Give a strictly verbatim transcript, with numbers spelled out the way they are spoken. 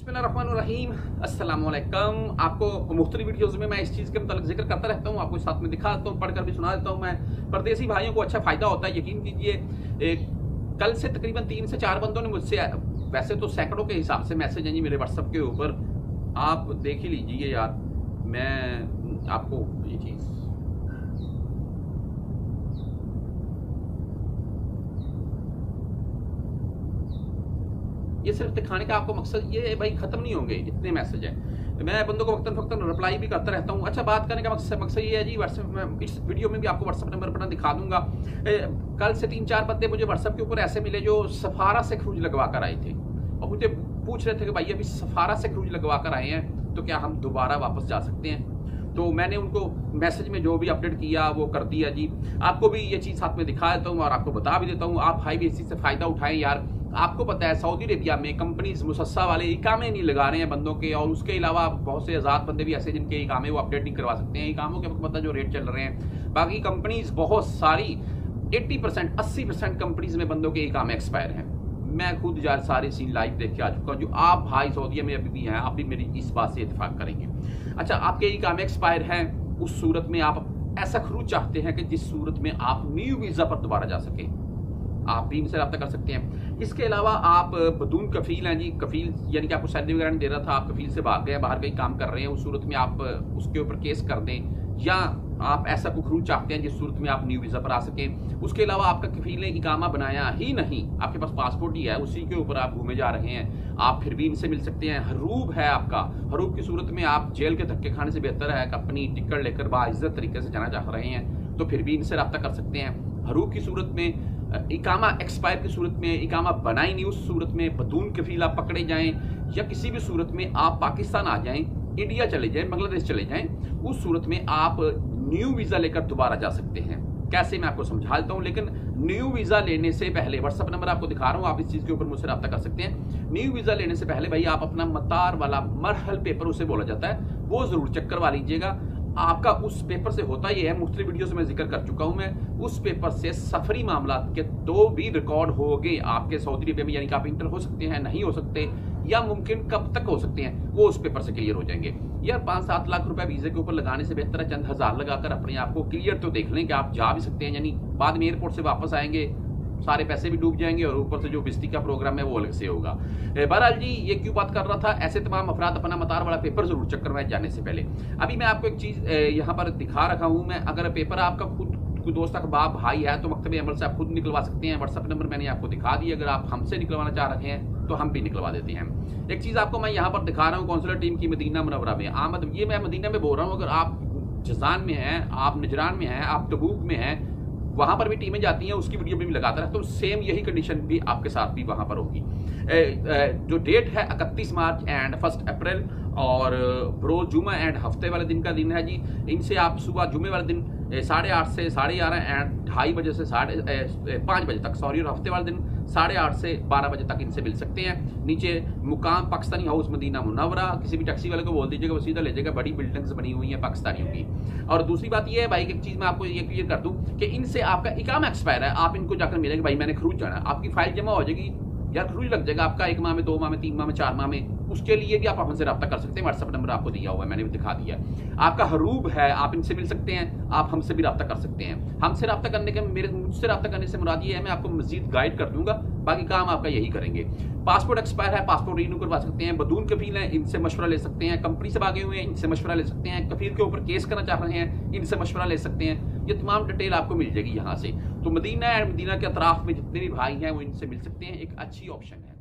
बिस्मिल्लाहिर्रहमानिर्रहीम, अस्सलामुअलैकुम। आपको मुख्तलिफ वीडियोज़ में मैं इस चीज़ के मतलब जिक्र करता रहता हूँ, आपको साथ में दिखा देता हूँ, पढ़कर भी सुना देता हूँ। मैं परदेसी भाइयों को अच्छा फ़ायदा होता है, यकीन कीजिए। कल से तकरीबन तीन से चार बंदों ने मुझसे, वैसे तो सैकड़ों के हिसाब से मैसेज हैं जी मेरे व्हाट्सएप के ऊपर, आप देख ही लीजिए यार। मैं आपको ये चीज़ ये सिर्फ दिखाने का आपको मकसद ये भाई खत्म नहीं होंगे इतने मैसेज हैं। मैं बंदों को वक्तन फक्तन रिप्लाई भी करता रहता हूँ। अच्छा, बात करने का मकसद मकसद ये है जी, व्हाट्सएप में इस वीडियो में भी आपको व्हाट्सएप नंबर पर दिखा दूंगा। ए, कल से तीन चार बंदे मुझे व्हाट्सएप के ऊपर ऐसे मिले जो सफारा से क्रूज लगवा कर आए थे और मुझे पूछ रहे थे कि भाई अभी सफारा से क्रूज लगवा कर आए हैं तो क्या हम दोबारा वापस जा सकते हैं। तो मैंने उनको मैसेज में जो भी अपडेट किया वो कर दिया जी। आपको भी ये चीज़ साथ में दिखा देता हूँ और आपको बता भी देता हूँ, आप भाई भी इस चीज़ से फ़ायदा उठाएं यार। आपको पता है सऊदी अरेबिया में कंपनीज मुसस्सा वाले इकामे नहीं लगा रहे हैं बंदों के, और उसके अलावा बहुत से आज़ाद बंदे भी ऐसे जिनके इकामे वो अपडेट नहीं करवा सकते हैं। इकामों के मतलब जो रेट चल रहे हैं, बाकी कंपनीज बहुत सारी अस्सी परसेंट अस्सी परसेंट कंपनीज में बंदों के इकामे एक्सपायर हैं। मैं खुद यार सारे सीन लाइव देख के आ चुका हूँ। जो आप भाई सऊदी में अभी भी हैं, आप भी मेरी इस बात से इत्तेफाक करेंगे। अच्छा, आपके इकामे एक्सपायर हैं, उस सूरत में आप ऐसा खरूज चाहते हैं कि जिस सूरत में आप न्यू वीज़ा पर दोबारा जा सकें, आप भी इनसे रब्ता कर सकते हैं। इसके अलावा आप बदून कफील हैं जी, कफील यानी कि आपको सैलरी वगैरह नहीं दे रहा था, आप कफील से भाग गए, बाहर कहीं काम कर रहे हैं, उस सूरत में आप उसके ऊपर केस कर दें, या आप ऐसा कोई खरूज चाहते हैं जिस सूरत में आप न्यू वीज़ा पर आ सकें। उसके अलावा आपका कफील ने इकामा बनाया ही नहीं, आपके पास पासपोर्ट ही है, उसी के ऊपर आप घूमे जा रहे हैं, आप फिर भी इनसे मिल सकते हैं। हरूब है आपका, हरूब की सूरत में आप जेल के धक्के खाने से बेहतर है कि अपनी टिकट लेकर बाइज्जत तरीके से जाना चाह रहे हैं, तो फिर भी इनसे रब्ता कर सकते हैं। हरूब की सूरत में, इकामा एक्सपायर की सूरत में, इकामा बनाई नहीं उस सूरत में, बदून कफील आप पकड़े जाएं, या किसी भी सूरत में आप पाकिस्तान आ जाएं, इंडिया चले जाएं, बांग्लादेश चले जाएं, उस सूरत में आप न्यू वीज़ा लेकर दोबारा जा सकते हैं। कैसे, मैं आपको समझा देता हूँ। लेकिन न्यू वीज़ा लेने से पहले व्हाट्सएप नंबर आपको दिखा रहा हूँ, आप इस चीज़ के ऊपर मुझसे रब्ता कर सकते हैं। न्यू वीज़ा लेने से पहले भाई आप अपना मतार वाला मरहल पेपर उसे बोला जाता है, वो जरूर चेक करवा लीजिएगा। आपका उस पेपर से होता ही है, मुख्तलिफ वीडियो से मैं जिक्र कर चुका हूं मैं, उस पेपर से सफरी मामला के दो भी रिकॉर्ड हो गए आपके सऊदी अरबिया में, यानी कि आप इंटर हो सकते हैं, नहीं हो सकते, या मुमकिन कब तक हो सकते हैं, वो उस पेपर से क्लियर हो जाएंगे। यार पाँच सात लाख रुपए वीज़े के ऊपर लगाने से बेहतर है चंद हज़ार लगाकर अपने आप को क्लियर तो देख लें कि आप जा भी सकते हैं, यानी बाद में एयरपोर्ट से वापस आएंगे सारे पैसे भी डूब जाएंगे और ऊपर से जो बिस्ती का प्रोग्राम है वो अलग से होगा। बहरहाल जी, ये क्यों बात कर रहा था, ऐसे तमाम अफराद अपना मतार वाला पेपर जरूर चेक करवाएं जाने से पहले। अभी मैं आपको एक चीज़ यहाँ पर दिखा रखा हूँ मैं, अगर पेपर आपका खुद कोई दोस्त का बाप भाई है तो मकतब अमल से आप खुद निकलवा सकते हैं। व्हाट्सएप नंबर मैंने आपको दिखा दिया, अगर आप हमसे निकलवाना चाह रहे हैं तो हम भी निकलवा देते हैं। एक चीज़ आपको मैं यहाँ पर दिखा रहा हूँ, काउंसलर टीम की मदीना मुनव्वरा में आमद, ये मैं मदीना में बोल रहा हूँ, अगर आप जजान में हैं, आप नजरान में हैं, आप तबूक में हैं, वहां पर भी टीमें जाती हैं, उसकी वीडियो भी लगाता रहता हूं, तो सेम यही कंडीशन भी आपके साथ भी वहां पर होगी। जो डेट है इकतीस मार्च एंड फर्स्ट अप्रैल, और रोज जुमा एंड हफ्ते वाले दिन का दिन है जी। इनसे आप सुबह जुमे वाले दिन साढ़े आठ से साढ़े ग्यारह एंड ढाई बजे से साढ़े पाँच बजे तक, सॉरी, और हफ्ते वाले दिन साढ़े आठ से बारह बजे तक इनसे मिल सकते हैं। नीचे मुकाम पाकिस्तानी हाउस मदीना मुनव्वरा, किसी भी टैक्सी वाले को बोल दीजिएगा वो सीधा ले जाएगा, बड़ी बिल्डिंग्स बनी हुई हैं पाकिस्तानियों की। और दूसरी बात ये है भाई, एक चीज़ मैं आपको ये क्लियर कर दूं कि इनसे आपका इकामा एक्सपायर है, आप इनको जाकर मिलेंगे भाई मैंने खरूज जाना, आपकी फाइल जमा हो जाएगी, यार खरूज लग जाएगा आपका एक माह में, दो माह में, तीन माह में, चार माह में, उसके लिए भी आप हमसे रब्ता कर सकते हैं। व्हाट्सएप नंबर आपको दिया हुआ है, मैंने भी दिखा दिया। आपका हरूब है, आप इनसे मिल सकते हैं, आप हमसे भी रब्ता कर सकते हैं। हमसे रब्ता करने के मेरे मुझसे रब्ता करने से मुराद ये है, मैं आपको मजीद गाइड कर दूंगा, बाकी काम आपका यही करेंगे। पासपोर्ट एक्सपायर है, पासपोर्ट रिन्यू करवा सकते हैं। बदून कफील हैं, इनसे मशवरा ले सकते हैं। कंपनी से भागे हुए हैं, इनसे मशवरा ले सकते हैं। कफील के ऊपर केस करना चाह रहे हैं, इनसे मशवरा ले सकते हैं। ये तमाम डिटेल आपको मिल जाएगी यहाँ से। तो मदीना एंड मदीना के अतराफ में जितने भी भाई हैं वो इनसे मिल सकते हैं, एक अच्छी ऑप्शन है।